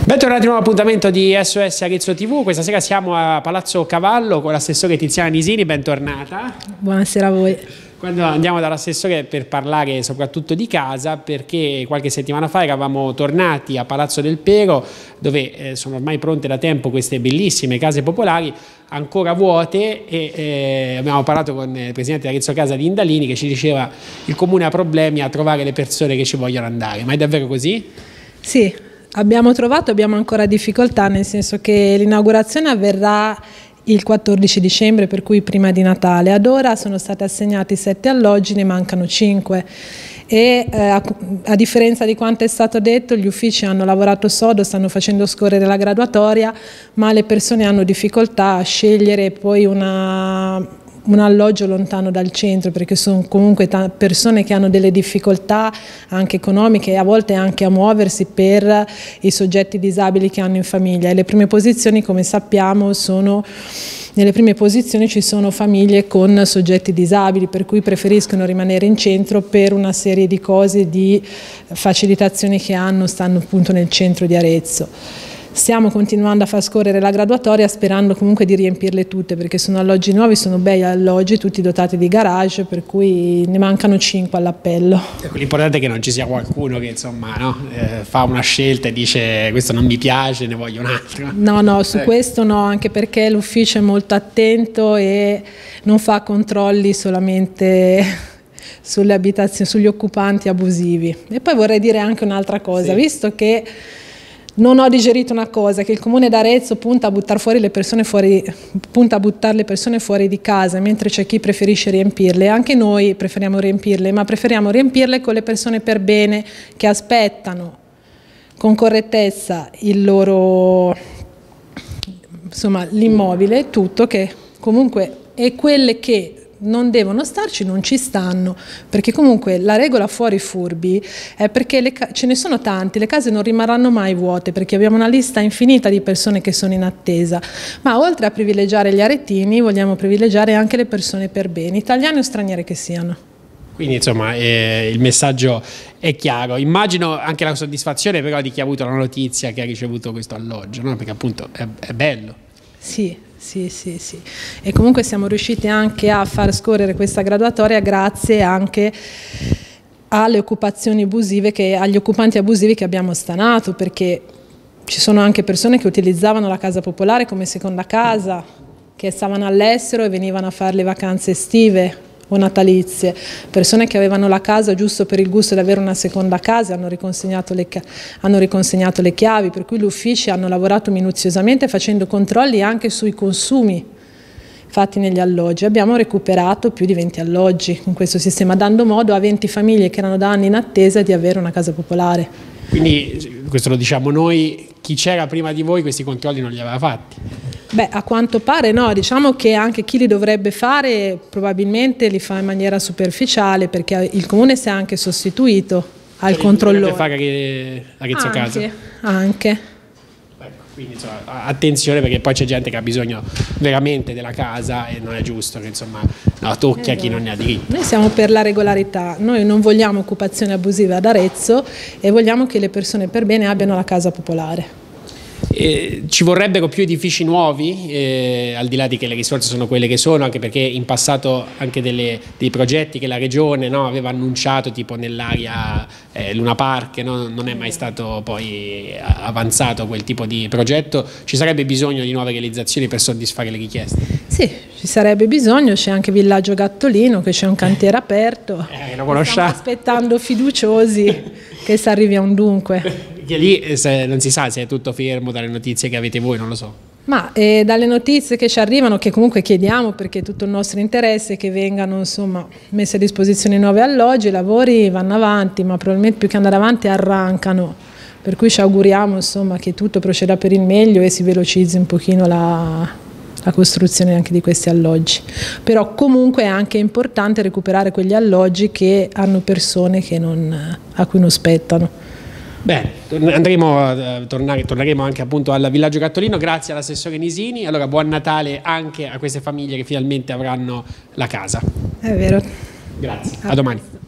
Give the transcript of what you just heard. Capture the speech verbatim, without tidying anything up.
Bentornati a un nuovo appuntamento di S O S Arezzo tivù. Questa sera siamo a Palazzo Cavallo con l'assessore Tiziana Nisini, bentornata. Buonasera a voi. Quando andiamo dall'assessore per parlare soprattutto di casa, perché qualche settimana fa eravamo tornati a Palazzo del Pero, dove eh, sono ormai pronte da tempo queste bellissime case popolari, ancora vuote, e eh, abbiamo parlato con il presidente di Arezzo Casa di Indalini, che ci diceva il comune ha problemi a trovare le persone che ci vogliono andare. Ma è davvero così? Sì, abbiamo trovato, abbiamo ancora difficoltà, nel senso che l'inaugurazione avverrà il quattordici dicembre, per cui prima di Natale. Ad ora sono stati assegnati sette alloggi, ne mancano cinque e eh, a, a differenza di quanto è stato detto, gli uffici hanno lavorato sodo, stanno facendo scorrere la graduatoria, ma le persone hanno difficoltà a scegliere poi una... un alloggio lontano dal centro, perché sono comunque persone che hanno delle difficoltà anche economiche e a volte anche a muoversi per i soggetti disabili che hanno in famiglia, e le prime posizioni, come sappiamo, sono nelle prime posizioni ci sono famiglie con soggetti disabili, per cui preferiscono rimanere in centro per una serie di cose, di facilitazioni che hanno, stanno appunto nel centro di Arezzo. Stiamo continuando a far scorrere la graduatoria, sperando comunque di riempirle tutte, perché sono alloggi nuovi, sono bei alloggi, tutti dotati di garage, per cui ne mancano cinque all'appello. L'importante è che non ci sia qualcuno che insomma no, eh, fa una scelta e dice questo non mi piace, ne voglio un altro. No, no, su eh. questo no, anche perché l'ufficio è molto attento e non fa controlli solamente sulle abitazioni, sugli occupanti abusivi. E poi vorrei dire anche un'altra cosa, sì. Visto che non ho digerito una cosa, che il comune d'Arezzo punta a buttare fuori le persone fuori, punta a buttare le persone fuori di casa, mentre c'è chi preferisce riempirle. Anche noi preferiamo riempirle, ma preferiamo riempirle con le persone per bene che aspettano con correttezza il loro, insomma, l'immobile, tutto, che comunque è quelle che non devono starci, non ci stanno, perché comunque la regola fuori furbi è perché le ce ne sono tanti, le case non rimarranno mai vuote, perché abbiamo una lista infinita di persone che sono in attesa, ma oltre a privilegiare gli aretini vogliamo privilegiare anche le persone per bene, italiane o straniere che siano. Quindi insomma eh, il messaggio è chiaro. Immagino anche la soddisfazione però di chi ha avuto la notizia che ha ricevuto questo alloggio, no? Perché appunto è, è bello. Sì. Sì, sì, sì. E comunque siamo riusciti anche a far scorrere questa graduatoria grazie anche alle occupazioni abusive, che, agli occupanti abusivi che abbiamo stanato, perché ci sono anche persone che utilizzavano la casa popolare come seconda casa, che stavano all'estero e venivano a fare le vacanze estive o natalizie, persone che avevano la casa giusto per il gusto di avere una seconda casa, hanno riconsegnato le, hanno riconsegnato le chiavi, per cui gli uffici hanno lavorato minuziosamente facendo controlli anche sui consumi fatti negli alloggi. Abbiamo recuperato più di venti alloggi con questo sistema, dando modo a venti famiglie che erano da anni in attesa di avere una casa popolare. Quindi, questo lo diciamo noi, chi c'era prima di voi questi controlli non li aveva fatti? Beh, a quanto pare no, diciamo che anche chi li dovrebbe fare probabilmente li fa in maniera superficiale, perché il comune si è anche sostituito al cioè, controllore. Fare Arezzo Casa? Anche, anche. Ecco, quindi insomma, attenzione, perché poi c'è gente che ha bisogno veramente della casa e non è giusto che insomma la tocchi esatto. a chi non ne ha diritto. Noi siamo per la regolarità, noi non vogliamo occupazione abusiva ad Arezzo e vogliamo che le persone per bene abbiano la casa popolare. Eh, ci vorrebbero più edifici nuovi, eh, al di là di che le risorse sono quelle che sono, anche perché in passato anche delle, dei progetti che la regione no, aveva annunciato, tipo nell'area eh, Luna Park, no, non è mai stato poi avanzato quel tipo di progetto. Ci sarebbe bisogno di nuove realizzazioni per soddisfare le richieste? Sì, ci sarebbe bisogno, c'è anche Villaggio Gattolino, che c'è un cantiere aperto, eh, lo conosciamo. Stiamo aspettando fiduciosi che si arrivi a un dunque. Che lì se, non si sa se è tutto fermo dalle notizie che avete voi, non lo so. Ma eh, dalle notizie che ci arrivano, che comunque chiediamo perché è tutto il nostro interesse, che vengano insomma messi a disposizione nuovi alloggi, i lavori vanno avanti, ma probabilmente più che andare avanti arrancano, per cui ci auguriamo insomma che tutto proceda per il meglio e si velocizzi un pochino la, la costruzione anche di questi alloggi. Però comunque è anche importante recuperare quegli alloggi che hanno persone che non, a cui non spettano. Bene, andremo a tornare, torneremo anche appunto al Villaggio Gattolino, grazie all'assessore Nisini. Allora buon Natale anche a queste famiglie che finalmente avranno la casa. È vero. Grazie, a domani.